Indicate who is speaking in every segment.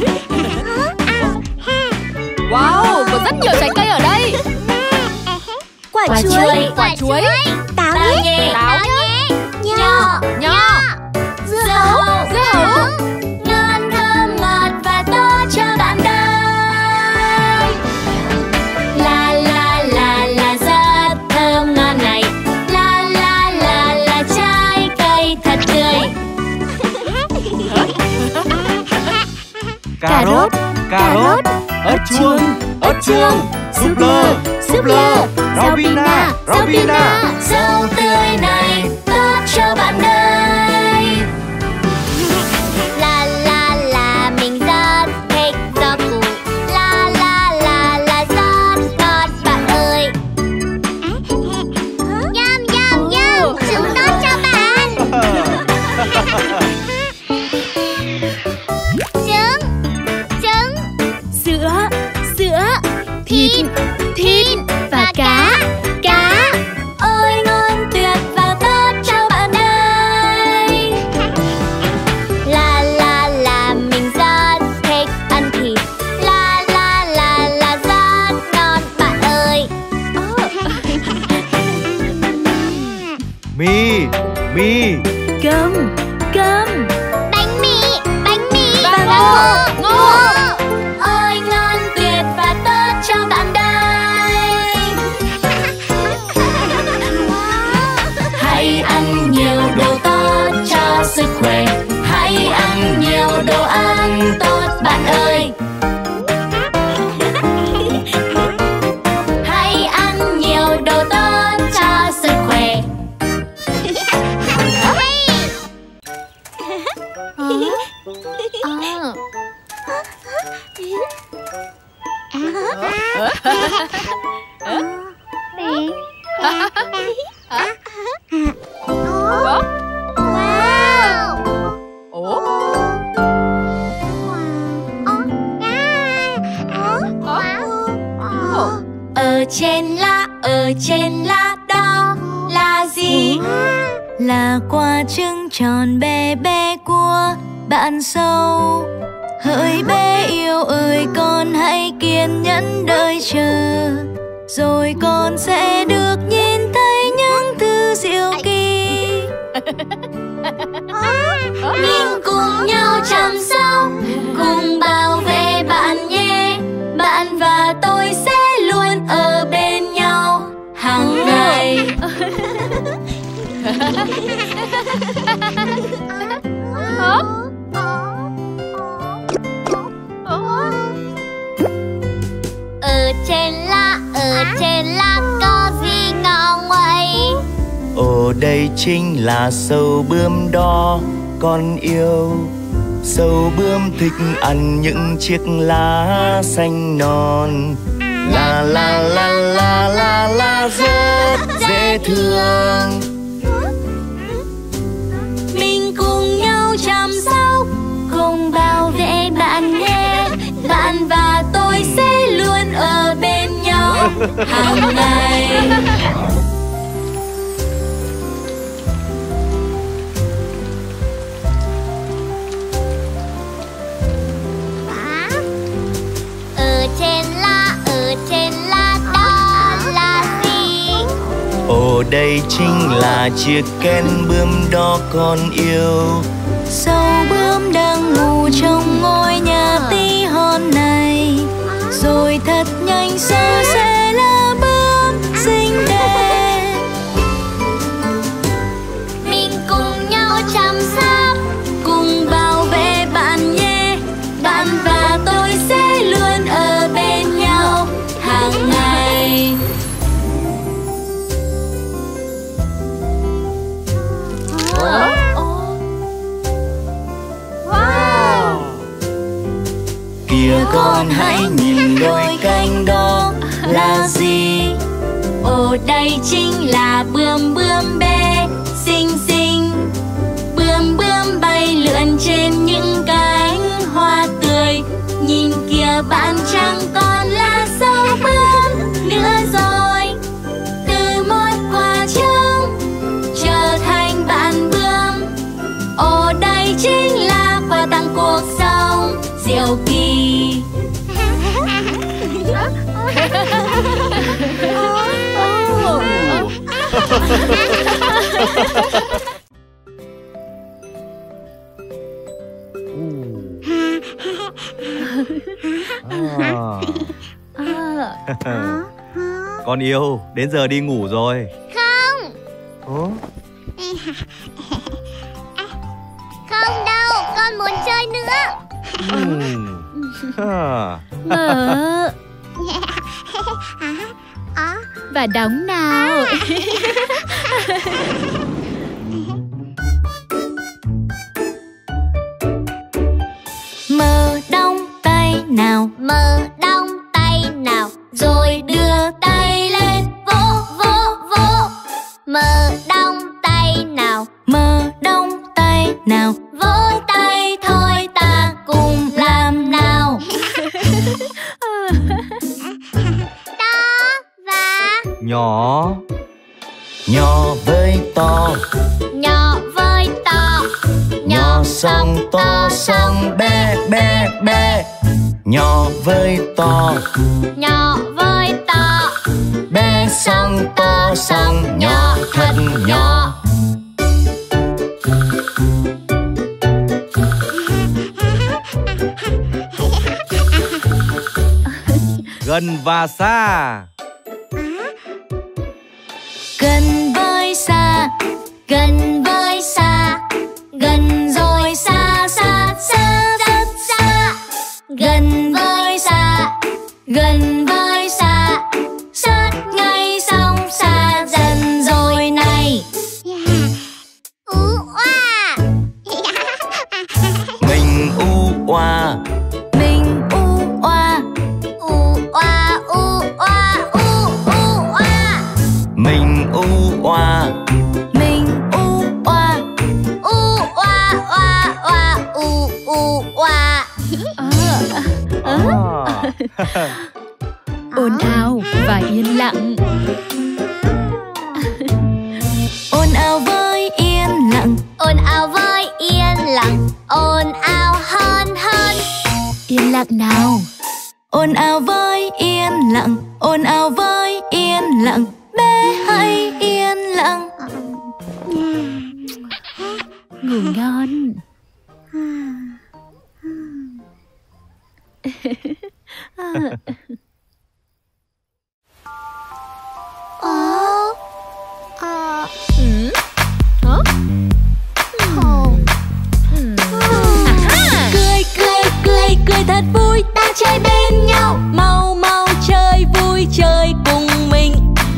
Speaker 1: Wow, có rất nhiều trái cây ở đây.
Speaker 2: Quả chuối,
Speaker 1: táo nhé, nho,
Speaker 2: dưa hấu.
Speaker 3: Ngon thơm ngọt và tốt cho bạn đây. La la la la rất thơm ngon này. La la la la trái cây thật tươi.
Speaker 4: Cà rốt, ớt chuông, súp lơ, rau bina.
Speaker 3: Rau tươi này tốt cho bạn đây. La la la mình rất thích rau củ. La la la la rất ngon bạn ơi. Yum yum yum, chúng tốt cho bạn. Trứng, sữa, thịt và cá. Ôi ngon tuyệt và tốt cho bạn đây. La la la mình rất thích ăn thịt. La la la la rất ngon bạn ơi.
Speaker 4: Mì,
Speaker 2: Cơm.
Speaker 3: Bánh mì
Speaker 1: và ngô.
Speaker 3: Ôi ngon tuyệt và tốt cho bạn đây. Hãy ăn nhiều đồ tốt cho sức khỏe. Hãy ăn nhiều đồ ăn tốt bạn ơi. Hãy ăn nhiều đồ tốt cho sức khỏe. Ở trên lá đó là gì?
Speaker 2: Là quả trứng tròn bé bé của bạn sâu. Hỡi bé yêu ơi, con hãy kiên nhẫn đợi chờ, rồi con sẽ được nhìn thấy những thứ diệu kỳ.
Speaker 3: Mình cùng nhau chăm sóc, cùng bảo vệ bạn nhé. Bạn và tôi sẽ luôn ở bên nhau hàng ngày. Ở trên lá có gì ngon vậy?
Speaker 4: Ồ đây chính là sâu bướm đỏ con yêu. Sâu bướm thích ăn những chiếc lá xanh non. La la la la la la rất dễ thương.
Speaker 3: Mình cùng nhau chăm sóc, cùng bảo vệ bạn nhé. Bạn và tôi sẽ luôn ở bên nhau hàng ngày. Ở trên lá đó là gì?
Speaker 4: Ồ đây chính là chiếc kén bướm đỏ con yêu.
Speaker 2: Sâu bướm đang ngủ trong ngôi nhà tí hon này, rồi thật nhanh sau sẽ là bướm xinh đẹp.
Speaker 3: Mình cùng nhau chăm sóc, cùng bảo vệ bạn nhé. Bạn và tôi sẽ luôn ở bên nhau hàng ngày.
Speaker 4: Kìa con hãy nhìn đôi cánh đó là gì?
Speaker 3: Ồ đây chính là bướm bé xinh xinh. Bướm bay lượn trên những cánh hoa tươi. Nhìn kìa bạn chẳng còn là sâu bướm nữa rồi. Từ một quả trứng trở thành bạn bướm. Ồ đây chính là quà tặng cuộc sống diệu kỳ.
Speaker 5: Con yêu, đến giờ đi ngủ rồi.
Speaker 1: Không. Không đâu, con muốn chơi nữa.
Speaker 2: Mở và đóng nào.
Speaker 3: Mở đong tay nào,
Speaker 1: Mở đong tay nào,
Speaker 3: rồi đưa tay lên vỗ vỗ vỗ.
Speaker 1: mở đong tay nào,
Speaker 3: Mở đong tay nào,
Speaker 1: vỗ tay thôi ta cùng làm nào. To và
Speaker 5: Nhỏ.
Speaker 4: Nhỏ với to,
Speaker 1: nhỏ với to,
Speaker 4: nhỏ xong to xong bé bé bé. Nhỏ với to,
Speaker 1: nhỏ với to,
Speaker 4: bé xong to xong nhỏ thật nhỏ.
Speaker 5: Gần và xa.
Speaker 3: gần với xa,
Speaker 1: gần với xa,
Speaker 3: gần rồi xa xa xa rất xa.
Speaker 1: gần với xa,
Speaker 3: Gần với xa, sát ngay xong xa dần rồi này.
Speaker 1: ú oa.
Speaker 4: Mình u oa,
Speaker 3: Mình u oa,
Speaker 1: U oa u oa u oa.
Speaker 4: mình u oa,
Speaker 3: mình u oa.
Speaker 1: U oa oa oa u oa.
Speaker 2: Ồn ào và yên lặng.
Speaker 3: Ồn ào với yên lặng,
Speaker 1: Ồn ào với yên lặng, ồn ào hơn hơn.
Speaker 2: Yên lặng nào.
Speaker 3: ồn ào với yên lặng, ồn ào với yên lặng. Bé hãy yên lặng.
Speaker 2: Ngủ ngon.
Speaker 3: Cười cười cười cười thật vui, ta chơi bên nhau. Mau mau chơi vui chơi cùng mình.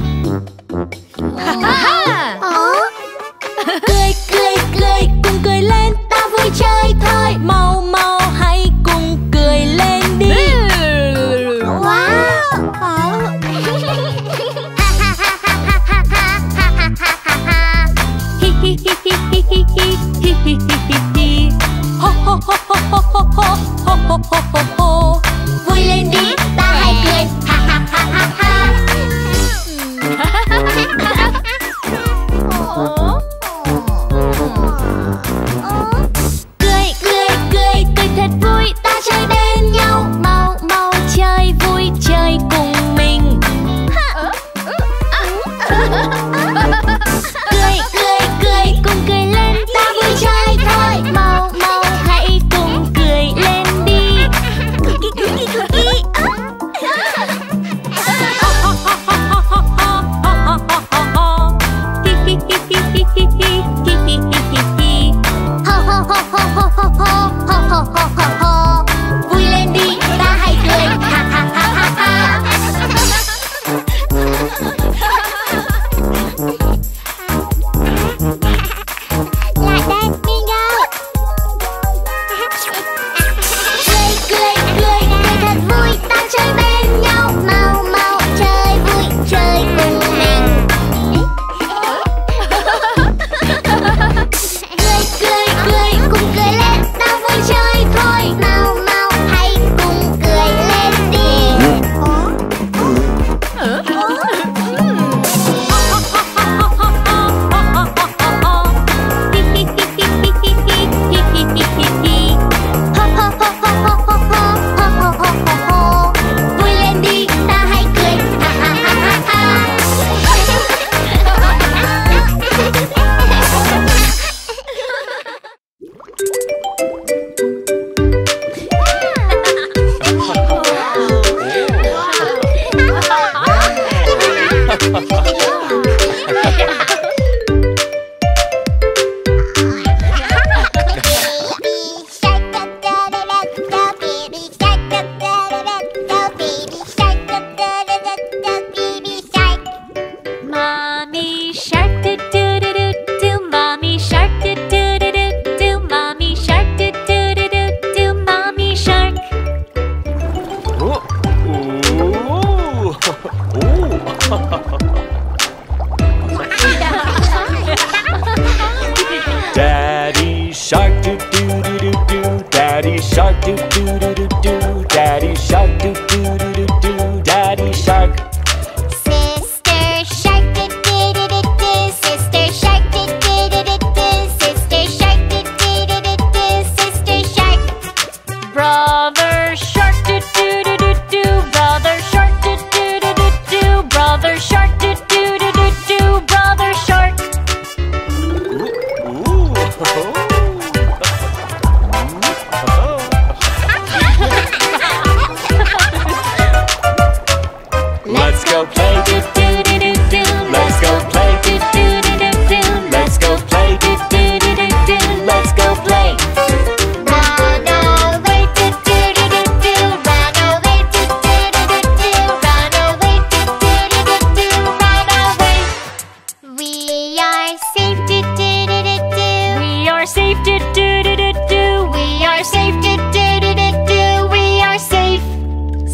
Speaker 3: Cười cười cười cùng cười lên, ta vui chơi thôi. Mau mau hãy cùng cười lên đi.
Speaker 1: Wow.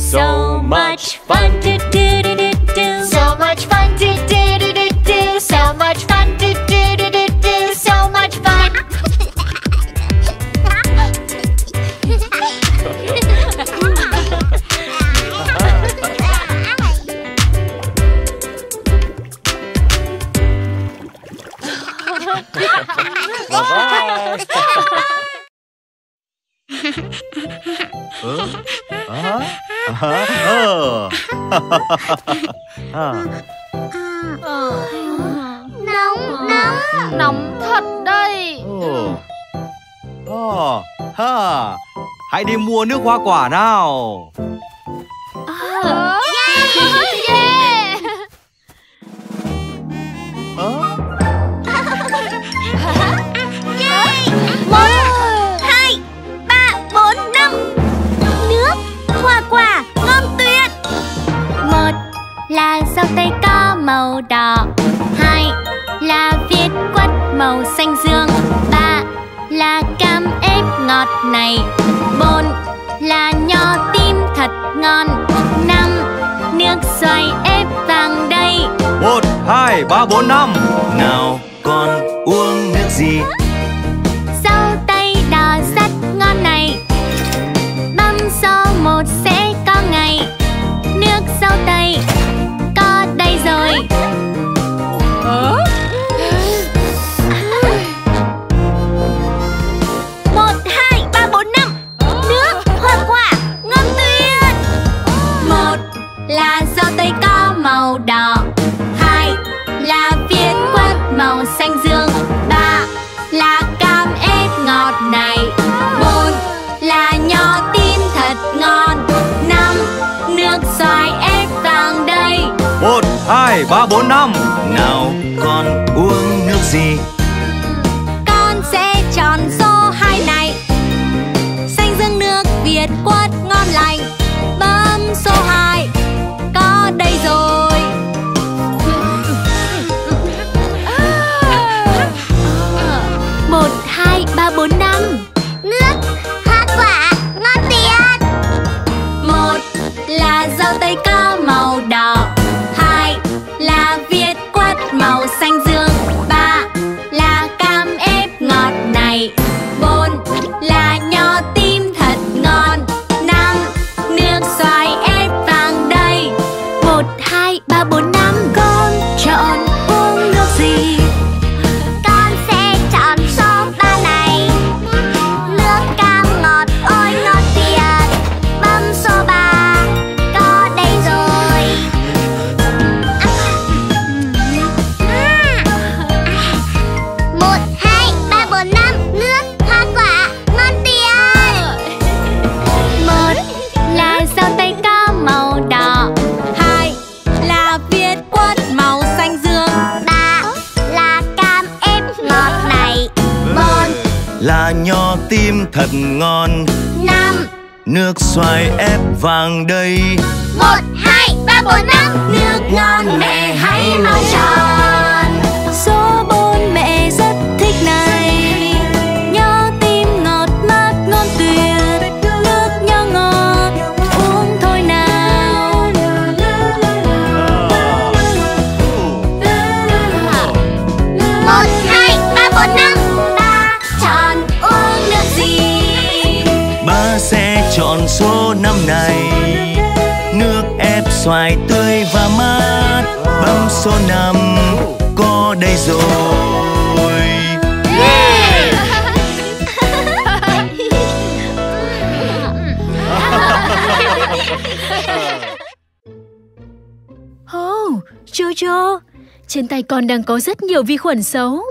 Speaker 3: So much fun to do do do do.
Speaker 1: So much fun to do do do do. So much fun to do do do do. So much fun. Nóng, nóng.
Speaker 6: Nóng thật đây.
Speaker 5: Hãy đi mua nước hoa quả nào.
Speaker 6: Yeah.
Speaker 1: Một, hai, ba, bốn, năm. Nước hoa quả ngon tuyệt.
Speaker 3: Một là dâu tây có màu đỏ, hai là việt quất màu xanh dương, ba là cam ép ngọt này, bốn là nho tím thật ngon, năm nước xoài ép vàng đây.
Speaker 5: 1, 2, 3, 4, 5.
Speaker 4: Nào con uống nước gì?
Speaker 3: Dâu tây đỏ rất ngon này, băm số 1 sẽ có ngày. Nước dâu tây có đây rồi.
Speaker 1: 1, 2, 3, 4, 5. Nước hoa quả ngon tuyệt.
Speaker 3: Một là dâu tây có màu đỏ, hai là việt quất màu xanh dương, ba là cam ép ngọt này, bốn là nho tím thật ngon, năm nước xoài ép vàng đây.
Speaker 5: 1, 2, 3, 4, 5.
Speaker 4: Nào con uống nước gì?
Speaker 3: Con sẽ chọn số 2 này, xanh dương nước việt quất ngon lành, bấm số 2 có đây rồi.
Speaker 1: 1, 2, 3, 4, 5. Nước hoa quả ngon tuyệt.
Speaker 3: Một là dâu tây có màu đỏ, hai là việt quất màu xanh dương, ba là cam ép ngọt này, bốn là nho tím thật ngon, năm nước xoài ép vàng đây.
Speaker 1: 1, 2, 3, 4, 5.
Speaker 3: Con chọn uống nước gì?
Speaker 1: Con sẽ chọn số 3 này. Nước cam ngọt ôi ngon tuyệt. Bấm số 3 có đây rồi. 1, 2, 3, 4, 5. Nước hoa quả ngon tuyệt.
Speaker 3: Một là dâu tây có màu đỏ, hai là việt quất màu xanh dương,
Speaker 1: 3 là cam ép ngọt này. 4,
Speaker 4: Là nho tim thật ngon,
Speaker 1: 5.
Speaker 4: nước xoài ép vàng đây.
Speaker 1: 1, 2, 3, 4, 5.
Speaker 3: nước ngon mẹ hãy mau chọn. Số 4 mẹ rất thích này, nho tim ngọt mát ngon tuyệt, nước nho ngọt uống thôi nào.
Speaker 1: 1, 2, 3, 4, 5.
Speaker 3: Ta chọn uống nước gì?
Speaker 4: Ba sẽ chọn số 5 này, nước ép xoài tươi và mát. Bấm số 5 có đây rồi.
Speaker 6: Oh, Jojo, trên tay con đang có rất nhiều vi khuẩn xấu.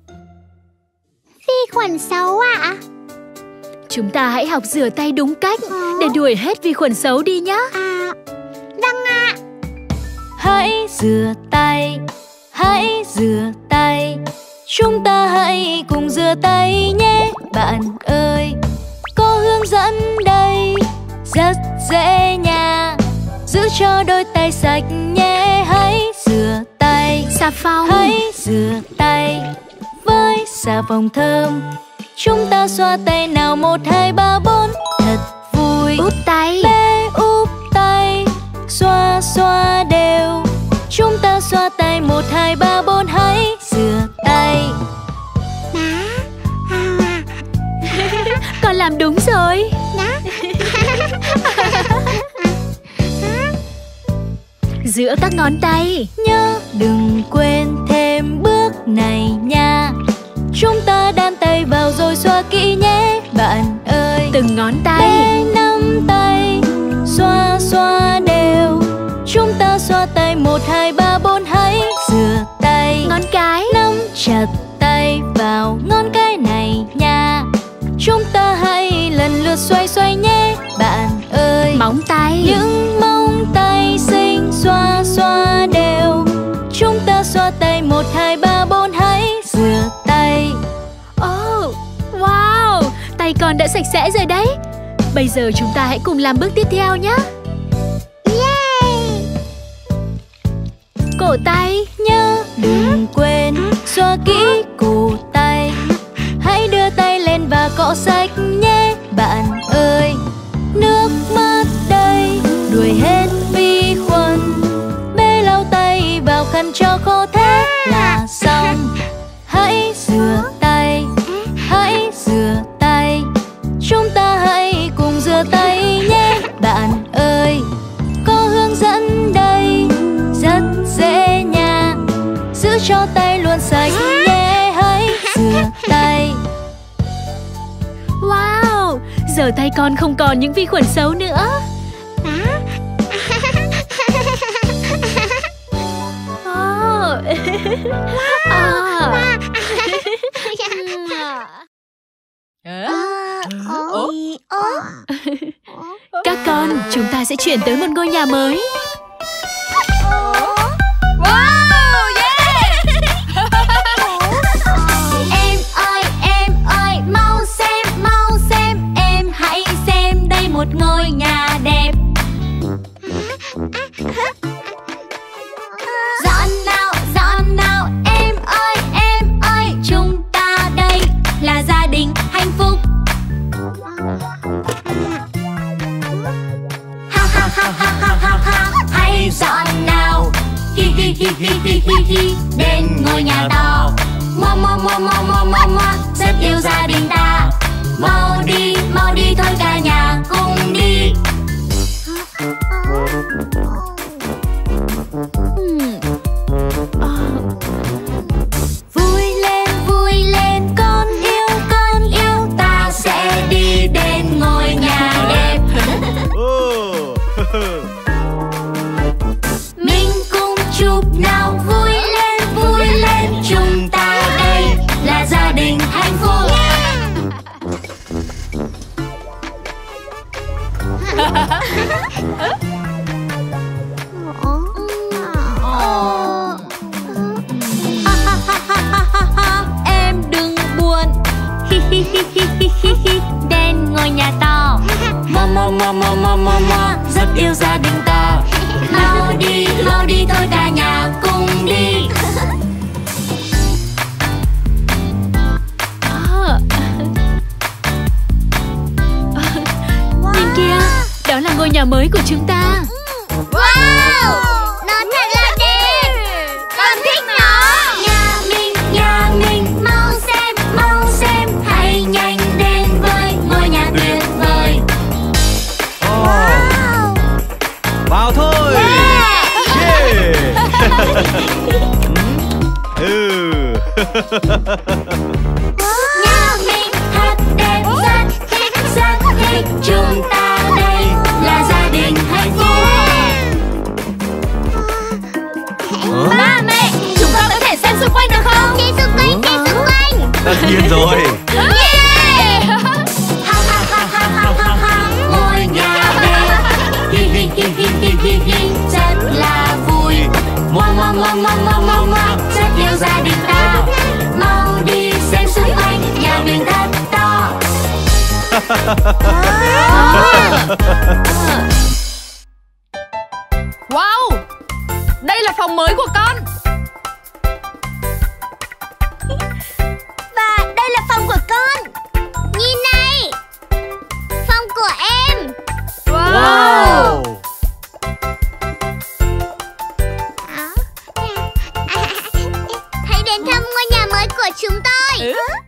Speaker 1: Vi khuẩn xấu ạ?
Speaker 6: Chúng ta hãy học rửa tay đúng cách để đuổi hết vi khuẩn xấu đi nhé.
Speaker 1: Vâng ạ.
Speaker 2: Hãy rửa tay, hãy rửa tay. Chúng ta hãy cùng rửa tay nhé bạn ơi. Có hướng dẫn đây, rất dễ nha. Giữ cho đôi tay sạch nhé. Hãy rửa tay,
Speaker 6: Xà phòng.
Speaker 2: hãy rửa tay với xà phòng thơm. Chúng ta xoa tay nào 1, 2, 3, 4 thật vui.
Speaker 6: Úp tay.
Speaker 2: Bé úp tay.
Speaker 6: giữa các ngón tay.
Speaker 2: Nhớ đừng quên thêm bước này nha. Chúng ta đan tay vào rồi xoa kỹ nhé bạn ơi.
Speaker 6: Từng ngón tay.
Speaker 2: Bé nắm tay, xoa xoa đều. Chúng ta xoa tay 1, 2, 3, 4. Hãy rửa tay.
Speaker 6: Ngón cái.
Speaker 2: Nắm chặt tay vào ngón cái này nha. Chúng ta hãy lần lượt xoay xoay nhé bạn ơi.
Speaker 6: Móng tay.
Speaker 2: Những móng tay xinh xoa xoa đều. Chúng ta xoa tay 1, 2, 3, 4. Hãy rửa tay.
Speaker 6: Oh, wow, tay con đã sạch sẽ rồi đấy. Bây giờ chúng ta hãy cùng làm bước tiếp theo nhé. Cổ tay.
Speaker 2: Nhớ đừng quên xoa kỹ cổ tay. Hãy đưa tay lên và cọ sạch nhé bạn ơi. Nước mắt đây đuổi hết vi khuẩn. Bê lau tay vào khăn cho khô, thế là xong. Hãy rửa tay, hãy rửa tay. Chúng ta hãy cùng rửa tay nhé bạn ơi. Có hướng dẫn đây rất dễ nha. Giữ cho tay luôn sạch nhé. Hãy rửa tay.
Speaker 6: Wow, giờ tay con không còn những vi khuẩn xấu nữa. Các con, chúng ta sẽ chuyển tới một ngôi nhà mới.
Speaker 3: Em ơi, mau xem, em hãy xem đây một ngôi nhà đẹp. Dọn nào, em ơi, chúng ta đây là gia đình hạnh phúc. Ha, hãy dọn nào, hi, đến ngôi nhà to. Mua, rất yêu gia đình ta. Mau đi thôi cả nhà cùng đi. Vui lên con yêu, ta sẽ đi đến ngôi nhà đẹp. Mình cùng chụp nào, vui lên, chúng ta đây là gia đình hạnh phúc. Em đừng buồn, đến ngôi nhà to. Rất yêu gia đình ta. Mau đi thôi cả nhà cùng đi.
Speaker 6: Nhìn kìa, đó là ngôi nhà mới của chúng ta.
Speaker 1: Wow, nó thật là đẹp. Con thích nó.
Speaker 3: Nhà mình, mau xem, hãy nhanh đến với ngôi nhà tuyệt vời.
Speaker 1: Wow.
Speaker 5: Vào thôi.
Speaker 3: Nhà mình thật đẹp, rất thích. Chúng ta đây là gia đình hạnh phúc.
Speaker 1: Ba mẹ, chúng con có thể xem xung quanh được không? Đi xung quanh.
Speaker 5: Tất nhiên rồi.
Speaker 3: Ngôi nhà đẹp, rất là vui. Rất yêu gia đình ta. Mau đi xem xung quanh, nhà mình thật to.
Speaker 7: Wow, đây là phòng mới của con.
Speaker 1: Và đây là phòng của con. Nhìn này, phòng của em.
Speaker 5: Wow.
Speaker 1: Hãy đến thăm ngôi nhà mới của chúng tôi.